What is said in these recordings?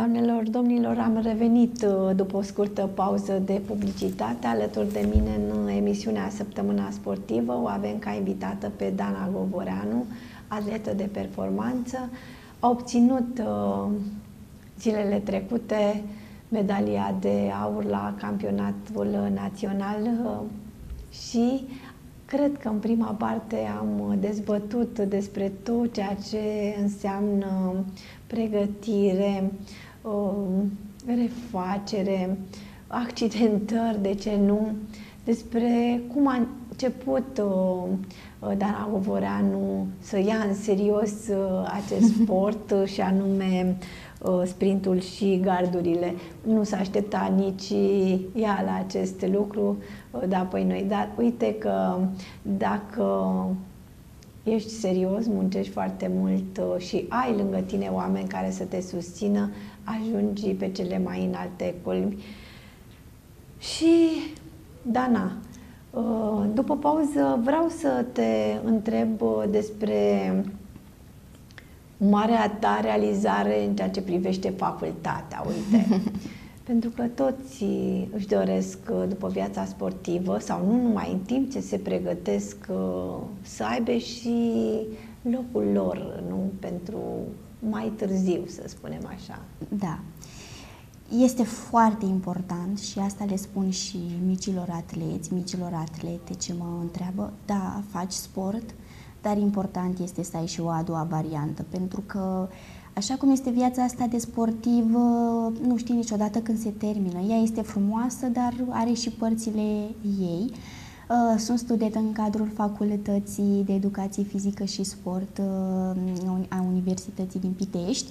Doamnelor, domnilor, am revenit după o scurtă pauză de publicitate. Alături de mine în emisiunea Săptămâna Sportivă o avem ca invitată pe Dana Govoreanu, atletă de performanță. A obținut zilele trecute medalia de aur la campionatul național și cred că în prima parte am dezbătut despre tot ceea ce înseamnă pregătire, refacere, accidentări, de ce nu, despre cum a început Dana Govoreanu să ia în serios acest sport și anume sprintul și gardurile. Nu s-a aștepta nici ea la acest lucru, da, păi noi, dar uite că dacă ești serios, muncești foarte mult și ai lângă tine oameni care să te susțină, ajungi pe cele mai înalte culmi. Și, Dana, după pauză vreau să te întreb despre marea ta realizare în ceea ce privește facultatea, uite. Pentru că toți își doresc după viața sportivă sau nu numai în timp ce se pregătesc să aibă și locul lor, nu pentru mai târziu, să spunem așa. Da. Este foarte important și asta le spun și micilor atleți, micilor atlete ce mă întreabă, da, faci sport, dar important este să ai și o a doua variantă, pentru că așa cum este viața asta de sportiv, nu știi niciodată când se termină. Ea este frumoasă, dar are și părțile ei. Sunt studentă în cadrul Facultății de Educație Fizică și Sport a Universității din Pitești.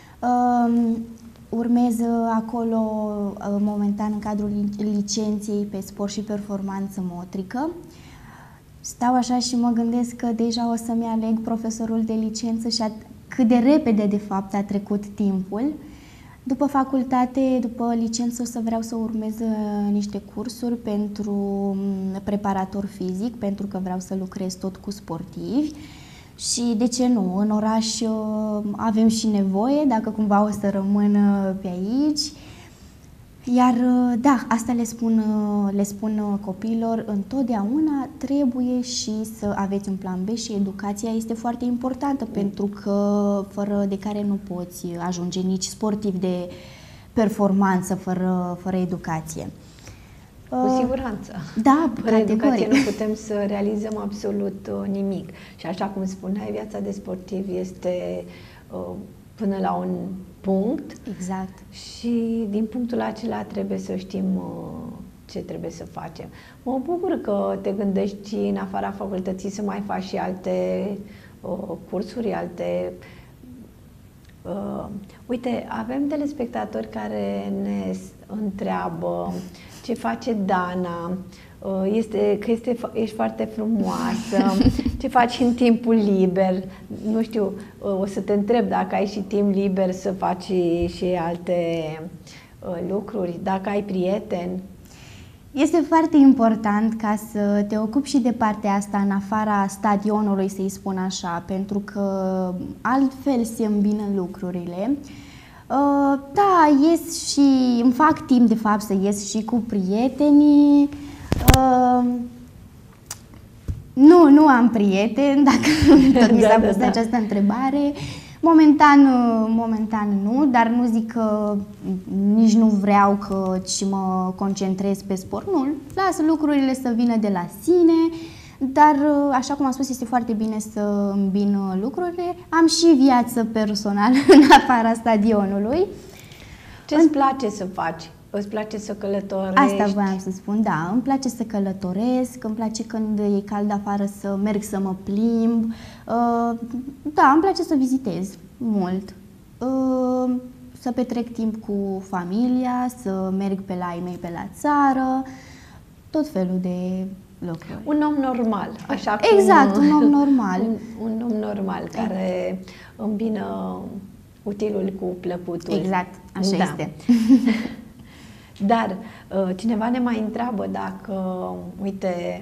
Urmez acolo momentan în cadrul licenței pe sport și performanță motrică. Stau așa și mă gândesc că deja o să-mi aleg profesorul de licență și cât de repede, de fapt, a trecut timpul. După facultate, după licență, o să vreau să urmez niște cursuri pentru preparator fizic, pentru că vreau să lucrez tot cu sportivi. Și, de ce nu, în oraș avem și nevoie, dacă cumva o să rămân pe aici. Iar, da, asta le spun copiilor, întotdeauna trebuie și să aveți un plan B și educația este foarte importantă, pentru că fără de care nu poți ajunge nici sportiv de performanță fără educație. Cu siguranță. Da, fără educație nu putem să realizăm absolut nimic. Și așa cum spuneai, viața de sportiv este până la un punct. Exact. Și din punctul acela trebuie să știm ce trebuie să facem. Mă bucur că te gândești în afara facultății să mai faci și alte cursuri, alte... Uite, avem telespectatori care ne întreabă ce face Dana, ești foarte frumoasă, ce faci în timpul liber. Nu știu, o să te întreb dacă ai și timp liber să faci și alte lucruri, dacă ai prieteni. Este foarte important ca să te ocupi și de partea asta în afara stadionului, să-i spun așa, pentru că altfel se îmbină lucrurile. Da, ies și îmi fac timp de fapt să ies și cu prietenii. Nu am prieteni, dacă tot mi s-a pus această întrebare. Momentan nu, dar nu zic că nici nu vreau că și mă concentrez pe sport. Nu, las lucrurile să vină de la sine, dar așa cum am spus, este foarte bine să îmbin lucrurile. Am și viață personală în afara stadionului. Ce-ți place să faci? Îți place să călătorești? Asta voiam să spun, da. Îmi place să călătoresc, îmi place când e cald afară să merg să mă plimb. Da, îmi place să vizitez mult. Să petrec timp cu familia, să merg pe la ai mei pe la țară, tot felul de lucruri. Un om normal, așa cum... Exact, un om normal. Un om normal care îmbină utilul cu plăcutul. Exact, așa este. Dar cineva ne mai întreabă dacă, uite,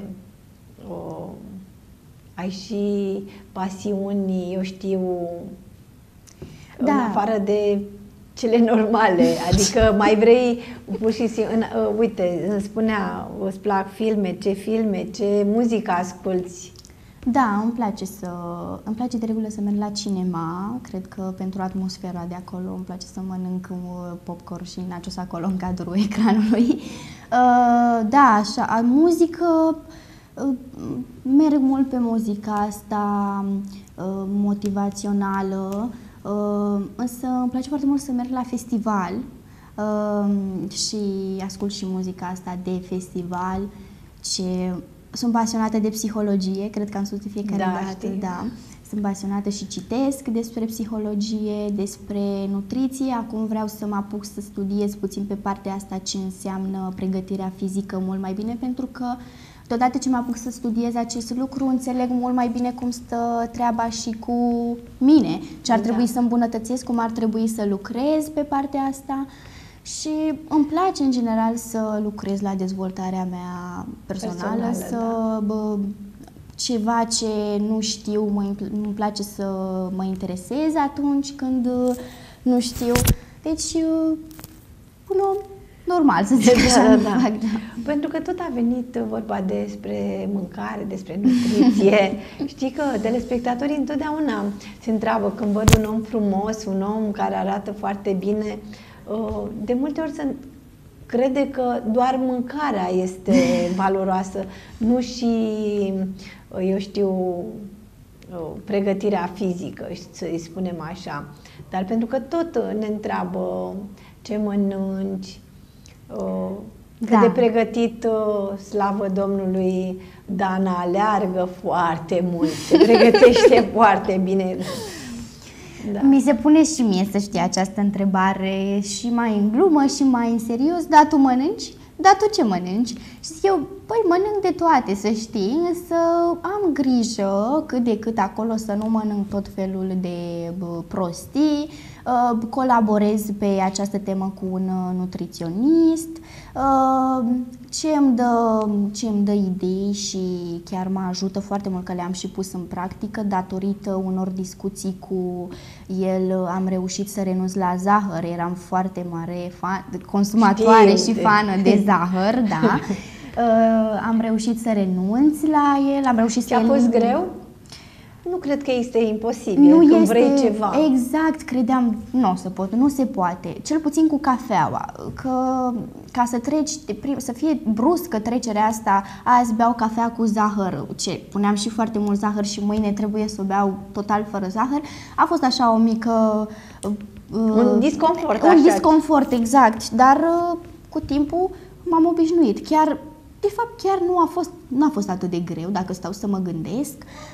ai și pasiuni, eu știu, în afară de cele normale, adică mai vrei pur și simplu, uite, îmi spunea, îți plac filme, ce muzică asculți? Da, îmi place de regulă să merg la cinema, cred că pentru atmosfera de acolo îmi place să mănânc popcorn și nachos acolo în cadrul ecranului. Da, așa, muzică, merg mult pe muzica asta motivațională, însă îmi place foarte mult să merg la festival și ascult și muzica asta de festival. Sunt pasionată de psihologie, cred că am spus de fiecare dată, știi. da. Sunt pasionată și citesc despre psihologie, despre nutriție. Acum vreau să mă apuc să studiez puțin pe partea asta ce înseamnă pregătirea fizică mult mai bine, pentru că deodată ce mă apuc să studiez acest lucru, înțeleg mult mai bine cum stă treaba și cu mine, ce ar trebui să îmbunătățesc, cum ar trebui să lucrez pe partea asta. Și îmi place în general să lucrez la dezvoltarea mea personală, ceva ce nu știu, îmi place să mă interesez atunci când nu știu. Deci, un om normal, să zic așa. Da. Pentru că tot a venit vorba despre mâncare, despre nutriție. Știi că telespectatorii întotdeauna se întreabă când văd un om frumos, un om care arată foarte bine, de multe ori se crede că doar mâncarea este valoroasă, nu și, eu știu, pregătirea fizică, să-i spunem așa. Dar pentru că tot ne întreabă ce mănânci, cât de pregătit, slavă Domnului, Dana aleargă foarte mult, se pregătește foarte bine. Da. Mi se pune și mie, să știi, această întrebare și mai în glumă și mai în serios. Da, tu mănânci? Da, tu ce mănânci? Și zic eu, păi mănânc de toate, să știi, însă am grijă cât de cât acolo să nu mănânc tot felul de prostii. Colaborez pe această temă cu un nutriționist, ce îmi dă idei și chiar mă ajută foarte mult, că le-am și pus în practică. Datorită unor discuții cu el am reușit să renunț la zahăr, eram foarte mare consumatoare și fană de zahăr, da. Am reușit să renunț la el, am reușit să a fost greu? Nu cred că este imposibil, când vrei ceva. Exact, credeam, nu o să pot, nu se poate, cel puțin cu cafeaua, că ca să treci, să fie bruscă trecerea asta, azi beau cafea cu zahăr, puneam și foarte mult zahăr și mâine trebuie să o beau total fără zahăr, a fost așa o mică... un disconfort. Un disconfort, exact, dar cu timpul m-am obișnuit. Chiar, de fapt, chiar nu a fost atât de greu, dacă stau să mă gândesc.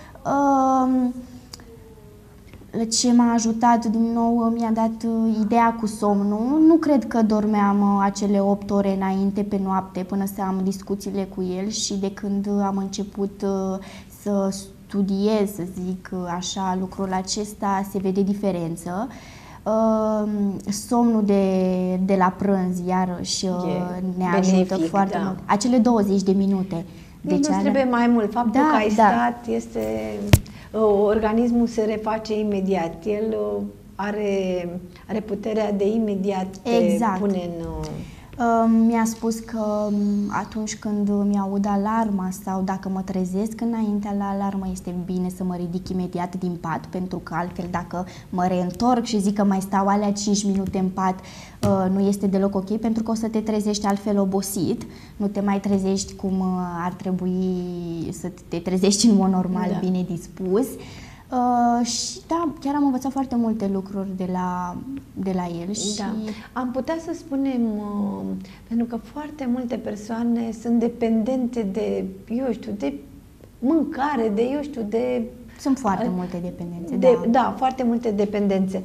Ce m-a ajutat din nou, mi-a dat ideea cu somnul. Nu cred că dormeam acele 8 ore înainte pe noapte până să am discuțiile cu el, și de când am început să studiez, să zic așa, lucrul acesta, se vede diferență. Somnul de la prânz iarăși ne ajută foarte mult. Acele 20 de minute. Deci nu trebuie mai mult. Faptul că ai stat este... organismul se reface imediat. El are puterea de imediat te pune în... Mi-a spus că atunci când mi-aud alarma sau dacă mă trezesc înaintea la alarmă, este bine să mă ridic imediat din pat, pentru că altfel dacă mă reîntorc și zic că mai stau alea 5 minute în pat, nu este deloc ok, pentru că o să te trezești altfel obosit, nu te mai trezești cum ar trebui să te trezești în mod normal, bine dispus. Și da, chiar am învățat foarte multe lucruri de la el. Și... Am putea să spunem, pentru că foarte multe persoane sunt dependente de, eu știu, de mâncare, de, eu știu, de... Sunt foarte multe dependențe, da, foarte multe dependențe.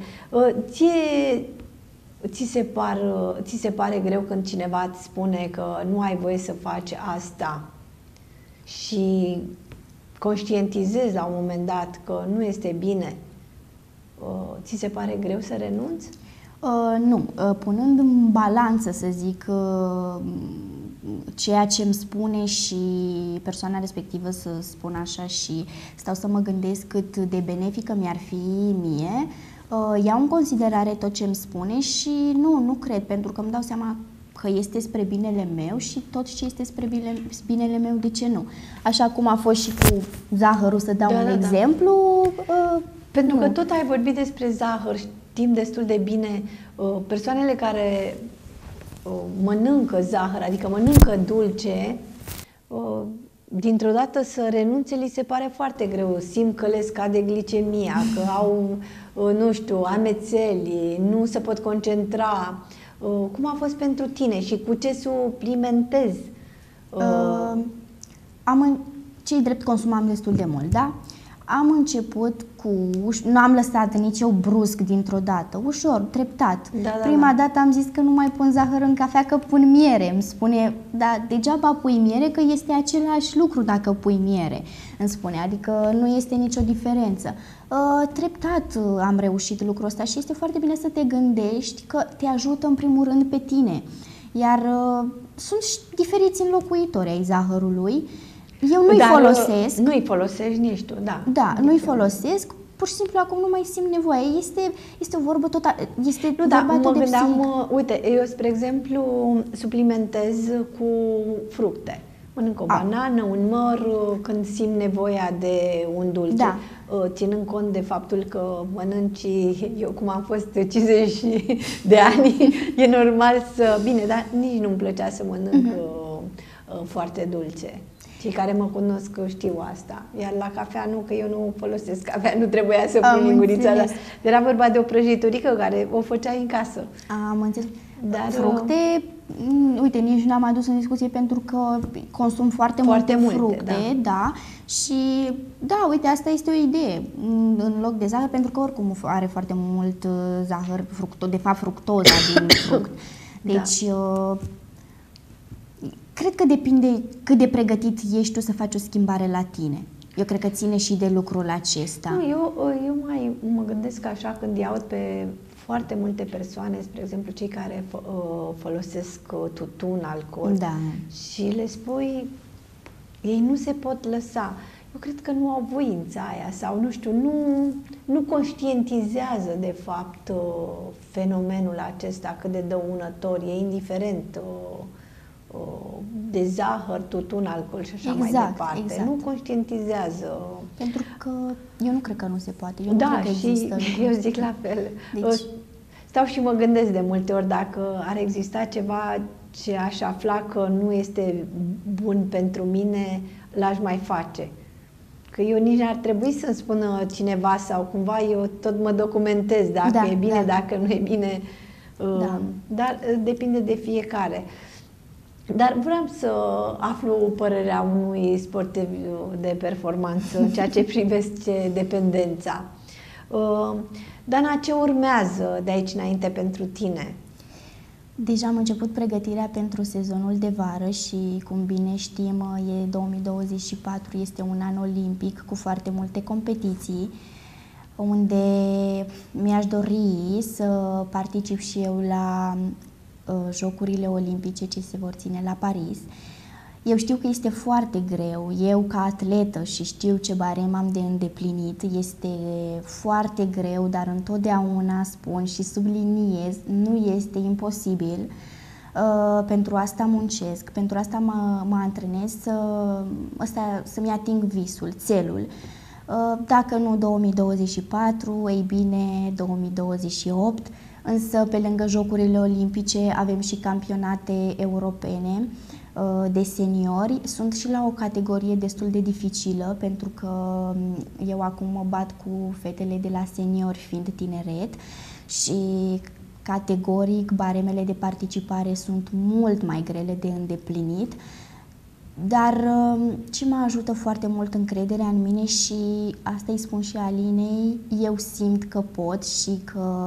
Ți se pare greu când cineva îți spune că nu ai voie să faci asta și conștientizezi la un moment dat că nu este bine, ți se pare greu să renunți? Nu. Punând în balanță, să zic, ceea ce îmi spune și persoana respectivă, să spun așa, și stau să mă gândesc cât de benefică mi-ar fi mie, Iau în considerare tot ce îmi spune și nu cred, pentru că îmi dau seama că este spre binele meu și tot ce este spre binele meu, de ce nu? Așa cum a fost și cu zahărul, să dau un exemplu. Pentru că tot ai vorbit despre zahăr, știm destul de bine, persoanele care mănâncă zahăr, adică mănâncă dulce, dintr-o dată să renunțe li se pare foarte greu. Simt că le scade glicemia, că au, nu știu, amețeli, nu se pot concentra. Cum a fost pentru tine și cu ce suplimentezi? Ce-i drept, consumam destul de mult, da? Am început nu am lăsat nici eu brusc dintr-o dată, ușor, treptat. Prima dată am zis că nu mai pun zahăr în cafea, că pun miere. Îmi spune, da, degeaba pui miere, că este același lucru dacă pui miere, îmi spune, adică nu este nicio diferență. Treptat am reușit lucrul ăsta și este foarte bine să te gândești că te ajută în primul rând pe tine. Iar sunt diferiți înlocuitori ai zahărului. Eu nu-i folosesc. Nu-i folosești nici tu, da. Da, nu-i folosesc. Pur și simplu acum nu mai simt nevoie. Este o vorbă total. Mă gândeam, uite, eu, spre exemplu, suplimentez cu fructe. Mănânc o banană, un măr, când simt nevoia de un dulce. Da. Ținând cont de faptul că mănânci, eu cum am fost 50 de ani, e normal să... Bine, dar nici nu-mi plăcea să mănânc foarte dulce. Cei care mă cunosc știu asta. Iar la cafea nu, că eu nu folosesc cafea, nu trebuia să pun lingurița. Era vorba de o prăjiturică care o făceai în casă. Am înțeles. Dar fructe, uite, nici nu am adus în discuție pentru că consum foarte multe fructe, da. Și da, uite, asta este o idee. În loc de zahăr, pentru că oricum are foarte mult zahăr, de fapt fructoza din fruct. Deci... Cred că depinde cât de pregătit ești tu să faci o schimbare la tine. Eu cred că ține și de lucrul acesta. Nu, eu mai mă gândesc așa când iau pe foarte multe persoane, spre exemplu cei care folosesc tutun, alcool, și le spui, ei nu se pot lăsa. Eu cred că nu au voința aia sau nu știu, nu conștientizează de fapt fenomenul acesta cât de dăunător, e indiferent de zahăr, tutun, alcool și așa mai departe. Nu conștientizează. Pentru că eu nu cred că nu se poate. Eu nu cred că există. Eu zic la fel. Deci... Stau și mă gândesc de multe ori dacă ar exista ceva ce aș afla că nu este bun pentru mine, l-aș mai face. Că eu nici n-ar trebui să-mi spună cineva sau cumva eu tot mă documentez dacă e bine, dacă nu e bine. Dar depinde de fiecare. Dar vreau să aflu părerea unui sportiv de performanță în ceea ce privește dependența. Dana, ce urmează de aici înainte pentru tine? Deja am început pregătirea pentru sezonul de vară și, cum bine știm, 2024 este un an olimpic cu foarte multe competiții, unde mi-aș dori să particip și eu la Jocurile Olimpice ce se vor ține la Paris. Eu știu că este foarte greu, eu ca atletă și știu ce barem am de îndeplinit, este foarte greu, dar întotdeauna spun și subliniez, nu este imposibil. Pentru asta muncesc, pentru asta mă antrenez să-mi ating visul, țelul. Dacă nu 2024, ei bine 2028, însă pe lângă Jocurile Olimpice avem și campionate europene de seniori. Sunt și la o categorie destul de dificilă, pentru că eu acum mă bat cu fetele de la seniori fiind tineret și categoric baremele de participare sunt mult mai grele de îndeplinit. Dar ce mă ajută foarte mult încrederea în mine și asta îi spun și Alinei, eu simt că pot și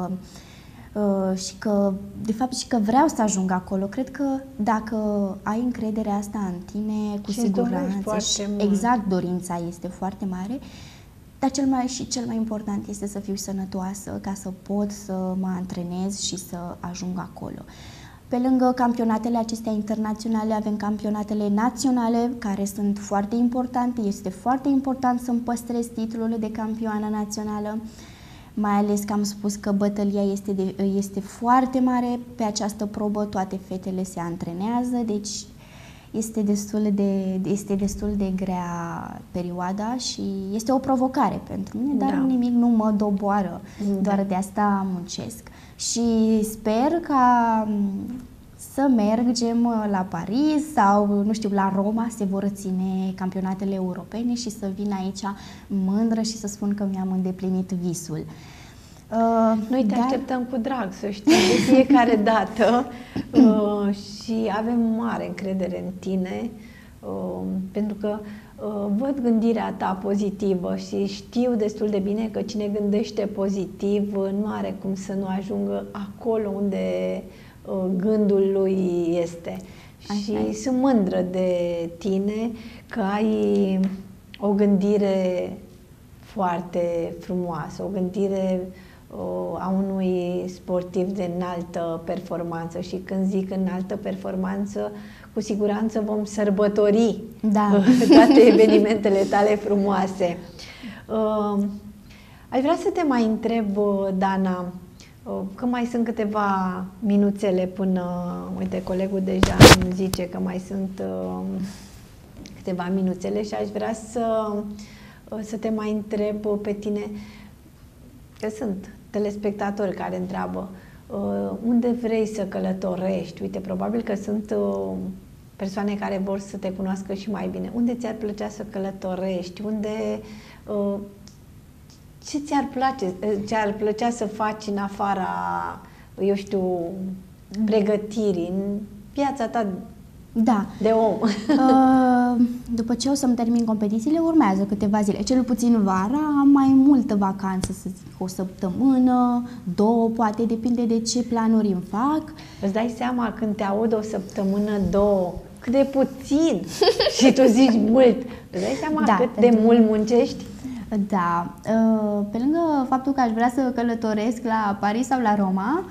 că de fapt și că vreau să ajung acolo. Cred că dacă ai încrederea asta în tine, cu siguranță, și exact, dorința este foarte mare, dar cel mai important este să fiu sănătoasă ca să pot să mă antrenez și să ajung acolo. Pe lângă campionatele acestea internaționale, avem campionatele naționale, care sunt foarte importante. Este foarte important să-mi păstrez titlul de campioană națională. mai ales că am spus că bătălia este foarte mare pe această probă, toate fetele se antrenează, deci este destul de grea perioada și este o provocare pentru mine, dar nimic nu mă doboară, doar de asta muncesc. Și sper ca să mergem la Paris sau, nu știu, la Roma, se vor ține campionatele europene și să vin aici mândră și să spun că mi-am îndeplinit visul. Noi te așteptăm cu drag, să știi, de fiecare dată și avem mare încredere în tine, pentru că văd gândirea ta pozitivă și știu destul de bine că cine gândește pozitiv nu are cum să nu ajungă acolo unde gândul lui este. Și sunt mândră de tine că ai o gândire foarte frumoasă, o gândire a unui sportiv de înaltă performanță și când zic înaltă performanță, cu siguranță vom sărbători toate evenimentele tale frumoase. Aș vrea să te mai întreb, Dana, că mai sunt câteva minuțele până, uite, colegul deja îmi zice că mai sunt câteva minuțele și aș vrea să te mai întreb pe tine, că sunt telespectatori care întreabă unde vrei să călătorești. Uite, probabil că sunt persoane care vor să te cunoască și mai bine. Unde ți-ar plăcea să călătorești? Ce ți-ar plăcea să faci în afara, eu știu, pregătirii, în viața ta de om? După ce o să-mi termin competițiile, urmează câteva zile. Cel puțin vara am mai multă vacanță, să zic, o săptămână, 2, poate, depinde de ce planuri îmi fac. Îți dai seama când te aud o săptămână, 2, cât de puțin și tu zici mult. Îți dai seama cât de mult muncești? Da. Pe lângă faptul că aș vrea să călătoresc la Paris sau la Roma,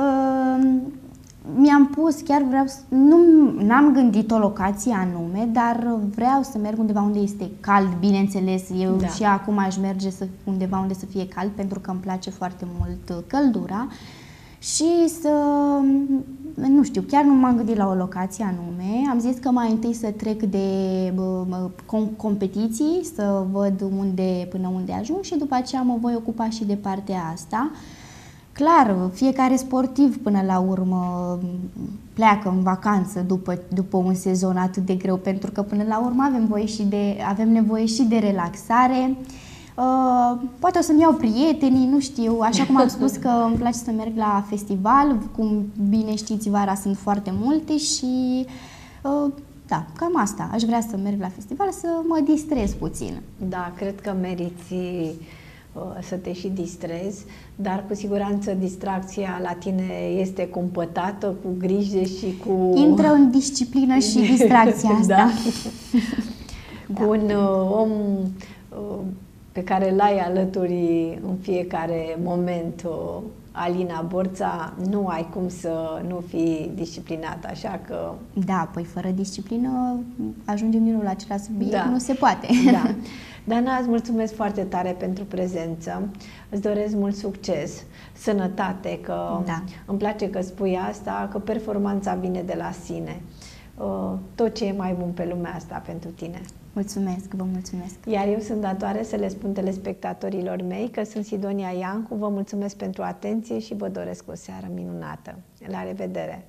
mi-am pus, chiar vreau, n-am gândit o locație anume, dar vreau să merg undeva unde este cald, bineînțeles. Eu și acum aș merge undeva unde să fie cald, pentru că îmi place foarte mult căldura. Și să, nu știu, chiar nu m-am gândit la o locație anume. Am zis că mai întâi să trec de competiții, să văd până unde ajung și după aceea mă voi ocupa și de partea asta. Clar, fiecare sportiv până la urmă pleacă în vacanță după un sezon atât de greu, pentru că până la urmă avem nevoie și de relaxare. Poate o să-mi iau prietenii, nu știu, așa cum am spus că îmi place să merg la festival, cum bine știți, vara sunt foarte multe și da, cam asta. Aș vrea să merg la festival, să mă distrez puțin. Da, cred că meriți să te și distrezi, dar cu siguranță distracția la tine este cumpătată, cu grijă și cu... Intră în disciplină și distracția asta. Cu un om pe care l-ai alături în fiecare moment, Alina Borța, nu ai cum să nu fii disciplinată, așa că... Da, păi fără disciplină ajungem din nou la același subiect, nu se poate. Da. Dana, îți mulțumesc foarte tare pentru prezență, îți doresc mult succes, sănătate, că îmi place că spui asta, că performanța vine de la sine. Tot ce e mai bun pe lumea asta pentru tine. Mulțumesc, vă mulțumesc. Iar eu sunt datoare să le spun telespectatorilor mei că sunt Sidonia Iancu, vă mulțumesc pentru atenție și vă doresc o seară minunată. La revedere!